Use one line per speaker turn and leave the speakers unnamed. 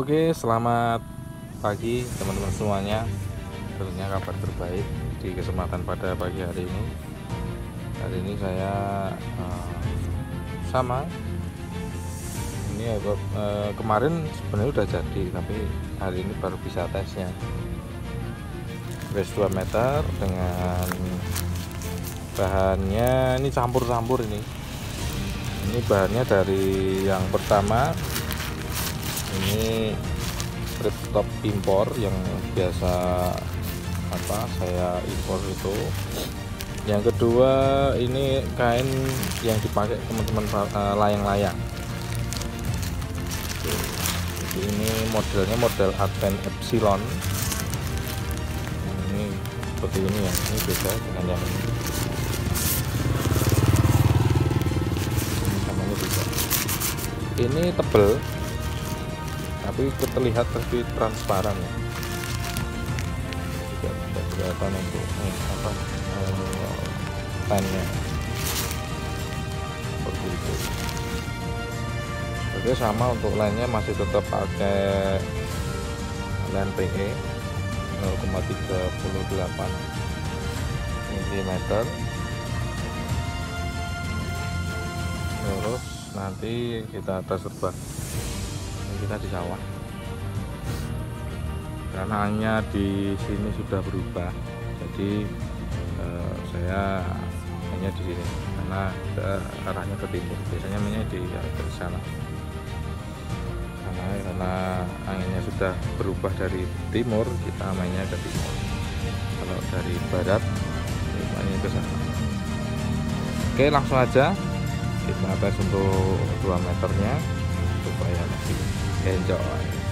Oke, selamat pagi teman-teman semuanya. Tentunya kabar terbaik di kesempatan pada pagi hari ini. Hari ini saya sama. Ini kemarin sebenarnya udah jadi, tapi hari ini baru bisa tesnya. Race 2 meter dengan bahannya ini campur-campur ini. Ini bahannya dari yang pertama. Ini strip top impor yang biasa saya impor itu. Yang kedua ini kain yang dipakai teman-teman layang-layang. Jadi ini modelnya model Advent Epsilon. Ini seperti ini ya, ini beda dengan yang ini. Ini namanya beda. Ini tebel tapi terlihat lebih transparan ya, tidak kelihatan untuk pennya seperti itu. Oke, sama untuk lainnya masih tetap pakai len PE 0,38 mm. Terus nanti kita tes terbang. Kita di sawah karena hanya di sini sudah berubah, jadi saya hanya di sini karena arahnya ke timur, biasanya mainnya di sana karena anginnya sudah berubah dari timur, kita mainnya ke timur. Kalau dari barat mainnya ke sana. Oke, langsung aja kita tes untuk 2 meternya supaya lebih enjoy.